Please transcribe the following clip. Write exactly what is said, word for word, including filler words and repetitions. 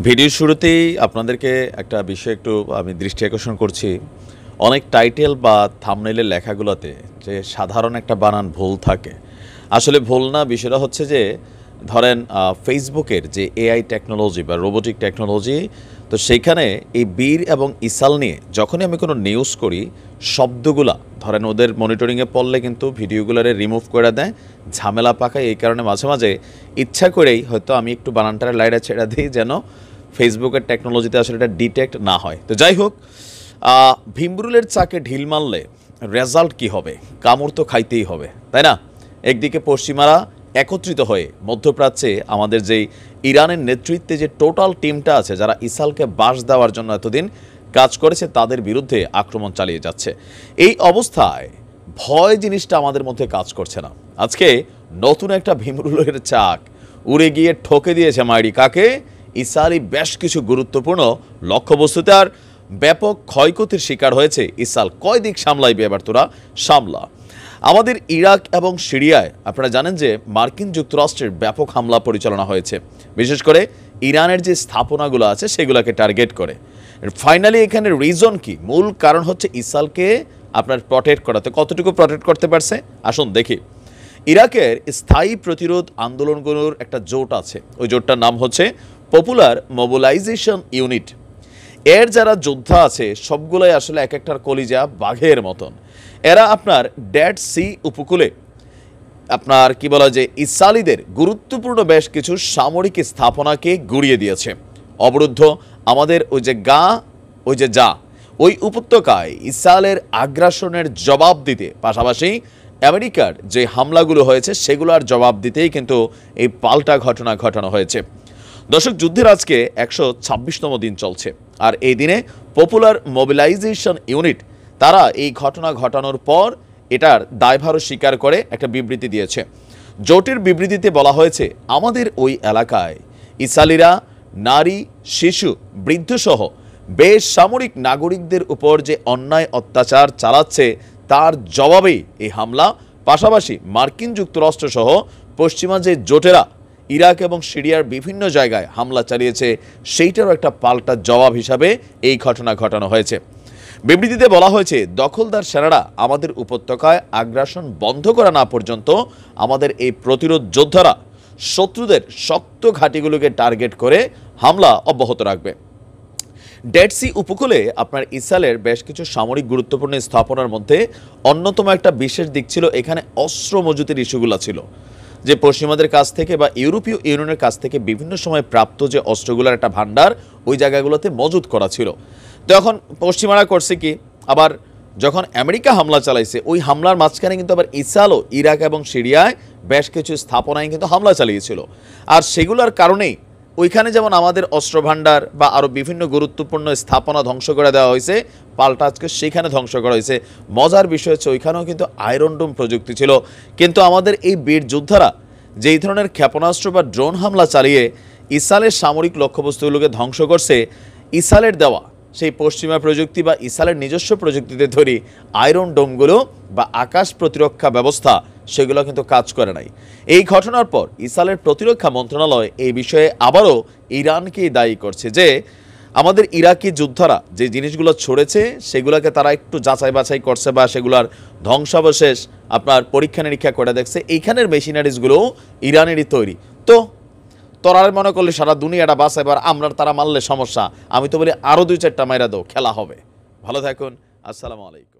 ভিডিওর শুরুতেই আপনাদেরকে একটা বিষয় একটু আমি দৃষ্টি আকর্ষণ করছি। অনেক টাইটেল বা থাম্বনেইলের লেখাগুলোতে যে সাধারণ একটা বানান ভুল থাকে। আসলে ভুল না, বিষয়টা হচ্ছে যে ধরেন ফেসবুকের যে এআই টেকনোলজি বা রোবোটিক টেকনোলজি, তো সেইখানে এই বীর এবং ইসাল নিয়ে যখনই আমি কোনো নিউজ করি, শব্দগুলা ধরেন ওদের মনিটরিংয়ে পড়লে কিন্তু ভিডিওগুলোরে রিমুভ করে দেয়, ঝামেলা পাকায়। এই কারণে মাঝে মাঝে ইচ্ছা করেই হয়তো আমি একটু বানানটার লাইটা ছেড়ে দিই যেন ফেসবুকের টেকনোলজিতে আসলে এটা ডিটেক্ট না হয়। তো যাই হোক, ভীমরুলের চাকে ঢিল মারলে রেজাল্ট কি হবে? কামড় তো খাইতেই হবে, তাই না? একদিকে পশ্চিমারা একত্রিত হয়ে মধ্যপ্রাচ্যে আমাদের যেই ইরানের নেতৃত্বে যে টোটাল টিমটা আছে, যারা ইসরায়েলকে বাস দেওয়ার জন্য এতদিন কাজ করেছে, তাদের বিরুদ্ধে আক্রমণ চালিয়ে যাচ্ছে। এই অবস্থায় ভয় জিনিসটা আমাদের মধ্যে কাজ করছে না। আজকে নতুন একটা ভীমরুলের চাক উড়ে গিয়ে ঠকে দিয়েছে মাইরি কাকে? ইসরায়েলি বেশ কিছু গুরুত্বপূর্ণ লক্ষ্যবস্তুতে, আর ব্যাপক ক্ষয়ক্ষতির শিকার হয়েছে ইসরায়েল। কয় দিক সামলাইবে এবার তোরা? সামলা। আমাদের ইরাক এবং সিরিয়ায় আপনারা জানেন যে মার্কিন যুক্তরাষ্ট্রের ব্যাপক হামলা পরিচালনা হয়েছে, বিশেষ করে ইরানের যে স্থাপনাগুলো আছে সেগুলোকে টার্গেট করে। ফাইনালি এখানে রিজন কি? মূল কারণ হচ্ছে ইসরায়েলকে আপনার প্রটেক্ট করাতে। কতটুকু প্রটেক্ট করতে পারছে আসুন দেখি। ইরাকের স্থায়ী প্রতিরোধ আন্দোলনগুলোর একটা জোট আছে, ওই জোটটার নাম হচ্ছে পপুলার মোবিলাইজেশন ইউনিট। এর যারা যোদ্ধা আছে সবগুলোই আসলে এক একটার কলিজা বাঘের মতন। এরা আপনার ডেড সি উপকূলে আপনার কি বলা যে ইসরায়েলিদের গুরুত্বপূর্ণ বেশ কিছু সামরিক স্থাপনাকে গুড়িয়ে দিয়েছে। অবরুদ্ধ আমাদের ওই যে গা ওই যে যা ওই উপত্যকায় ইসরায়েলের আগ্রাসনের জবাব দিতে, পাশাপাশি আমেরিকার যে হামলাগুলো হয়েছে সেগুলোর জবাব দিতেই কিন্তু এই পাল্টা ঘটনা ঘটানো হয়েছে। দর্শক, যুদ্ধের আজকে একশো ছাব্বিশতম দিন চলছে, আর এই দিনে পপুলার মোবিলাইজেশন ইউনিট তারা এই ঘটনা ঘটানোর পর এটার দায়ভারও স্বীকার করে একটা বিবৃতি দিয়েছে। জোটের বিবৃতিতে বলা হয়েছে, আমাদের ওই এলাকায় ইসরায়েলিরা নারী, শিশু, বৃদ্ধসহ বেসামরিক নাগরিকদের উপর যে অন্যায় অত্যাচার চালাচ্ছে তার জবাবেই এই হামলা। পাশাপাশি মার্কিন যুক্তরাষ্ট্র সহ পশ্চিমা যে জোটেরা ইরাক এবং সিরিয়ার বিভিন্ন জায়গায় হামলা চালিয়েছে সেইটারও একটা পাল্টা জবাব হিসাবে এই ঘটনা ঘটানো হয়েছে। বিবৃতিতে বলা হয়েছে, দখলদার সেনারা আমাদের উপত্যকায় আগ্রাসন বন্ধ করা না পর্যন্ত আমাদের এই প্রতিরোধ যোদ্ধারা শত্রুদের শক্ত ঘাঁটিগুলোকে টার্গেট করে হামলা অব্যাহত রাখবে। ডেড সি উপকূলে আপনার ইসরায়েলের বেশ কিছু সামরিক গুরুত্বপূর্ণ স্থাপনার মধ্যে অন্যতম একটা বিশেষ দিক ছিল এখানে অস্ত্র মজুতের ইস্যুগুলো ছিল, যে পশ্চিমাদের কাছ থেকে বা ইউরোপীয় ইউনিয়নের কাছ থেকে বিভিন্ন সময় প্রাপ্ত যে অস্ত্রগুলোর একটা ভান্ডার ওই জায়গাগুলোতে মজুত করা ছিল। তো এখন পশ্চিমারা করছে কি, আবার যখন আমেরিকা হামলা চালাইছে ওই হামলার মাঝখানে কিন্তু আবার ইসরায়েলও ইরাক এবং সিরিয়ায় বেশ কিছু স্থাপনায় কিন্তু হামলা চালিয়েছিল। আর সেগুলোর কারণেই ওইখানে যেমন আমাদের অস্ত্র ভান্ডার বা আরও বিভিন্ন গুরুত্বপূর্ণ স্থাপনা ধ্বংস করে দেওয়া হয়েছে, পাল্টা আজকে সেখানে ধ্বংস করা হয়েছে। মজার বিষয় হচ্ছে ওইখানেও কিন্তু আয়রন ডোম প্রযুক্তি ছিল, কিন্তু আমাদের এই বীর যোদ্ধারা যেই ধরনের ক্ষেপণাস্ত্র বা ড্রোন হামলা চালিয়ে ইসরায়েলের সামরিক লক্ষ্যবস্তুগুলোকে ধ্বংস করছে, ইসরায়েলের দেওয়া সেই পশ্চিমা প্রযুক্তি বা ইসরায়েলের নিজস্ব প্রযুক্তিতে তৈরি আয়রন ডোমগুলো বা আকাশ প্রতিরক্ষা ব্যবস্থা সেগুলো কিন্তু কাজ করে নাই। এই ঘটনার পর ইসরায়েলের প্রতিরক্ষা মন্ত্রণালয় এই বিষয়ে আবারও ইরানকেই দায়ী করছে যে আমাদের ইরাকি যোদ্ধারা যে জিনিসগুলো ছড়েছে সেগুলোকে তারা একটু যাচাই বাছাই করছে বা সেগুলোর ধ্বংসাবশেষ আপনার পরীক্ষা নিরীক্ষা করে দেখছে, এইখানের মেশিনারিজগুলোও ইরানেরই তৈরি। তো তোরা মনে করলে সারা দুনিয়াটা বাস, এবার আমরা তারা মারলে সমস্যা। আমি তো বলি আরও দুই চারটা মাইরা দাও, খেলা হবে। ভালো থাকুন, আসসালামু আলাইকুম।